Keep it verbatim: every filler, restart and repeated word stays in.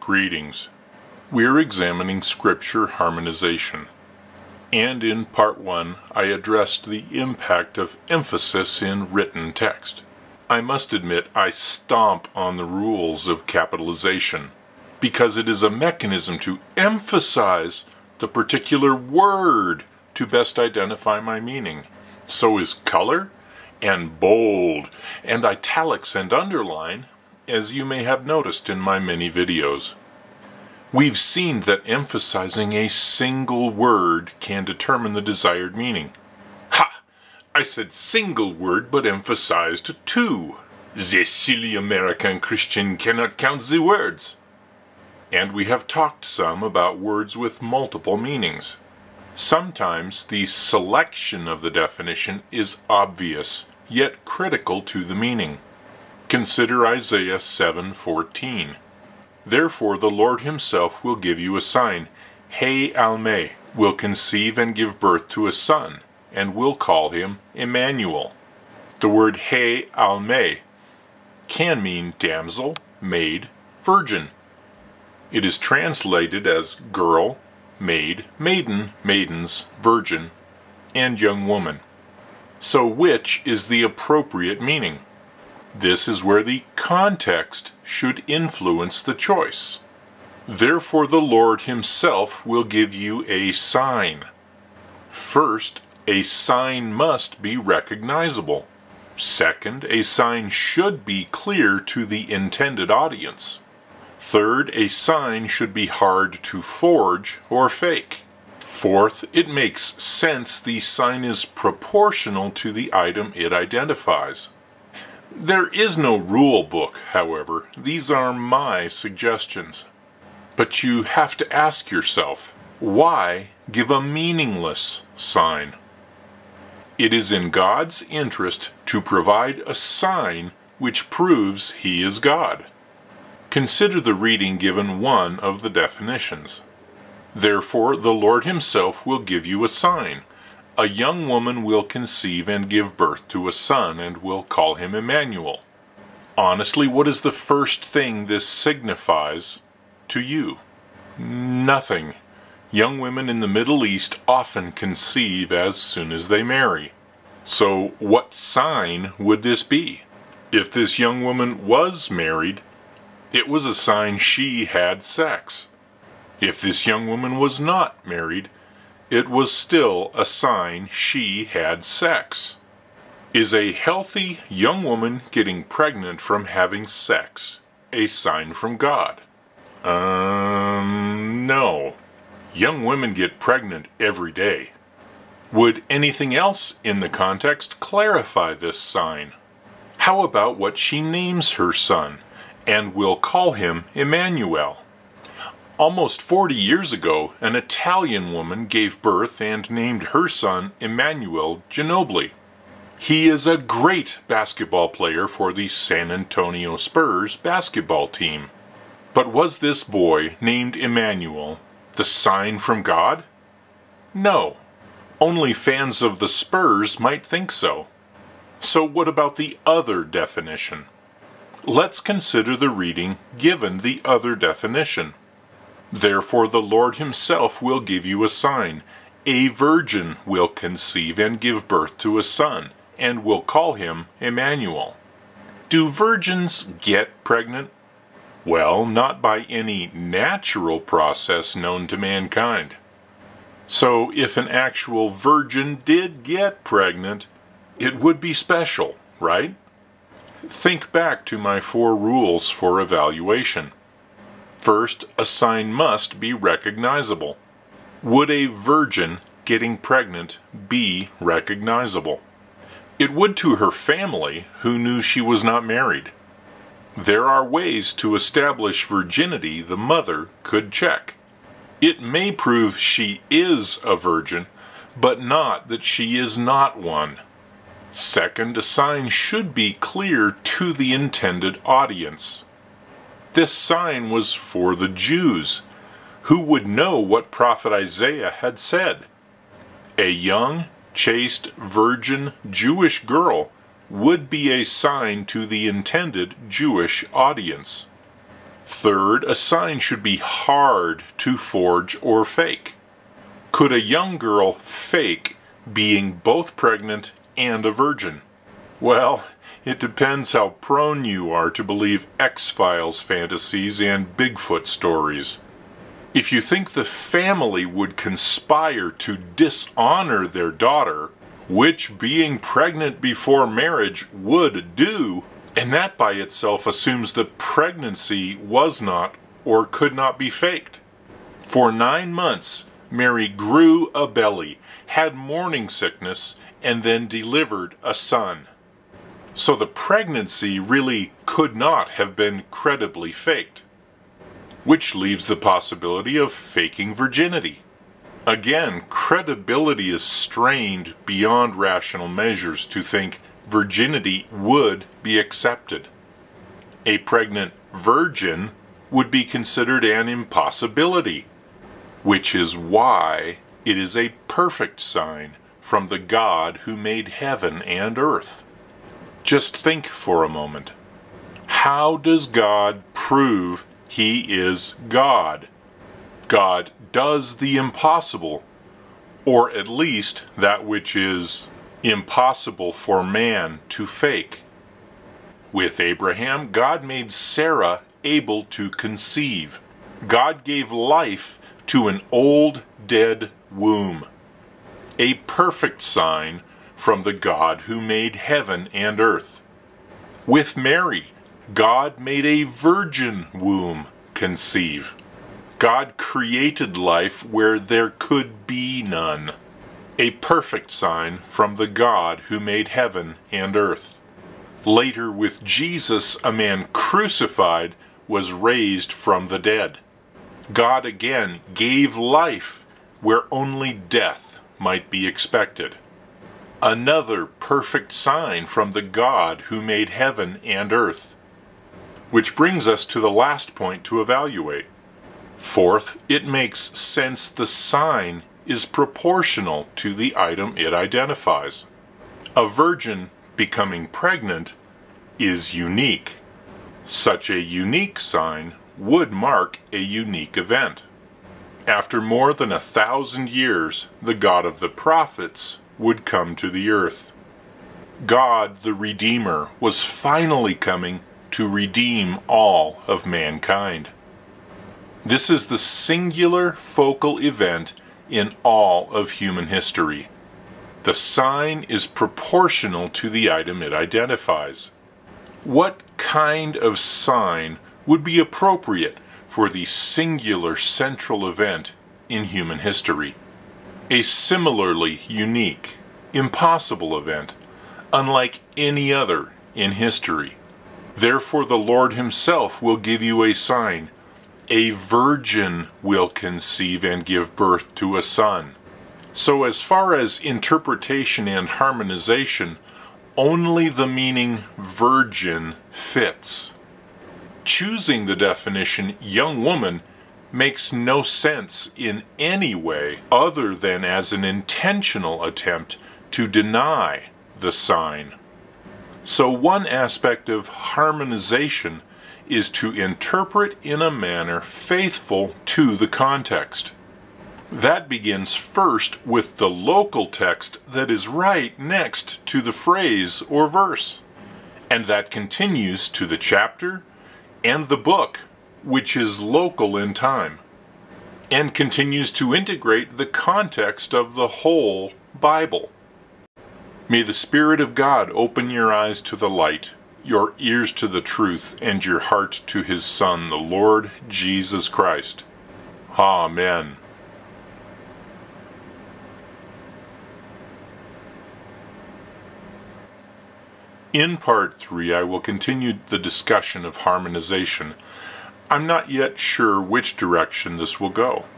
Greetings. We're examining Scripture harmonization, and in part one I addressed the impact of emphasis in written text. I must admit I stomp on the rules of capitalization, because it is a mechanism to emphasize the particular word to best identify my meaning. So is color, and bold, and italics and underline, as you may have noticed in my many videos. We've seen that emphasizing a single word can determine the desired meaning. Ha! I said single word, but emphasized two. The silly American Christian cannot count the words. And we have talked some about words with multiple meanings. Sometimes the selection of the definition is obvious, yet critical to the meaning. Consider Isaiah seven fourteen. Therefore the Lord himself will give you a sign. He Almeh will conceive and give birth to a son, and will call him Emmanuel. The word He Almeh can mean damsel, maid, virgin. It is translated as girl, maid, maiden, maidens, virgin, and young woman. So which is the appropriate meaning? This is where the context should influence the choice. Therefore the Lord himself will give you a sign. First, a sign must be recognizable. Second, a sign should be clear to the intended audience. Third, a sign should be hard to forge or fake. Fourth, it makes sense the sign is proportional to the item it identifies. There is no rule book, however. These are my suggestions. But you have to ask yourself, why give a meaningless sign? It is in God's interest to provide a sign which proves He is God. Consider the reading given one of the definitions. Therefore the Lord himself will give you a sign. A young woman will conceive and give birth to a son, and will call him Emmanuel. Honestly, what is the first thing this signifies to you? Nothing. Young women in the Middle East often conceive as soon as they marry. So what sign would this be? If this young woman was married, it was a sign she had sex. If this young woman was not married, it was still a sign she had sex. Is a healthy young woman getting pregnant from having sex a sign from God? Um, no. Young women get pregnant every day. Would anything else in the context clarify this sign? How about what she names her son, and will call him Emmanuel? Almost forty years ago, an Italian woman gave birth and named her son Emmanuel Ginobili. He is a great basketball player for the San Antonio Spurs basketball team. But was this boy, named Emmanuel, the sign from God? No. Only fans of the Spurs might think so. So what about the other definition? Let's consider the reading given the other definition. Therefore the Lord himself will give you a sign. A virgin will conceive and give birth to a son, and will call him Emmanuel. Do virgins get pregnant? Well, not by any natural process known to mankind. So if an actual virgin did get pregnant, it would be special, right? Think back to my four rules for evaluation. First, a sign must be recognizable. Would a virgin getting pregnant be recognizable? It would to her family, who knew she was not married. There are ways to establish virginity the mother could check. It may prove she is a virgin, but not that she is not one. Second, a sign should be clear to the intended audience. This sign was for the Jews, who would know what prophet Isaiah had said. A young, chaste, virgin Jewish girl would be a sign to the intended Jewish audience. Third, a sign should be hard to forge or fake. Could a young girl fake being both pregnant and a virgin? Well, it depends how prone you are to believe X-Files fantasies and Bigfoot stories. If you think the family would conspire to dishonor their daughter, which being pregnant before marriage would do, and that by itself assumes the pregnancy was not or could not be faked. For nine months, Mary grew a belly, had morning sickness, and then delivered a son. So the pregnancy really could not have been credibly faked, which leaves the possibility of faking virginity. Again, credibility is strained beyond rational measures to think virginity would be accepted. A pregnant virgin would be considered an impossibility, which is why it is a perfect sign from the God who made heaven and earth. Just think for a moment. How does God prove He is God? God does the impossible, or at least that which is impossible for man to fake. With Abraham, God made Sarah able to conceive. God gave life to an old, dead womb. A perfect sign from the God who made heaven and earth. With Mary, God made a virgin womb conceive. God created life where there could be none. A perfect sign from the God who made heaven and earth. Later, with Jesus, a man crucified was raised from the dead. God again gave life where only death might be expected. Another perfect sign from the God who made heaven and earth. Which brings us to the last point to evaluate. Fourth, it makes sense the sign is proportional to the item it identifies. A virgin becoming pregnant is unique. Such a unique sign would mark a unique event. After more than a thousand years, the God of the prophets would come to the earth. God, the Redeemer, was finally coming to redeem all of mankind. This is the singular focal event in all of human history. The sign is proportional to the item it identifies. What kind of sign would be appropriate for the singular central event in human history? A similarly unique, impossible event, unlike any other in history. Therefore the Lord Himself will give you a sign. A virgin will conceive and give birth to a son. So as far as interpretation and harmonization, only the meaning virgin fits. Choosing the definition young woman makes no sense in any way other than as an intentional attempt to deny the sign. So one aspect of harmonization is to interpret in a manner faithful to the context. That begins first with the local text that is right next to the phrase or verse, and that continues to the chapter and the book, which is local in time, and continues to integrate the context of the whole Bible. May the Spirit of God open your eyes to the light, your ears to the truth, and your heart to His Son, the Lord Jesus Christ. Amen. In part three, I will continue the discussion of harmonization. I'm not yet sure which direction this will go.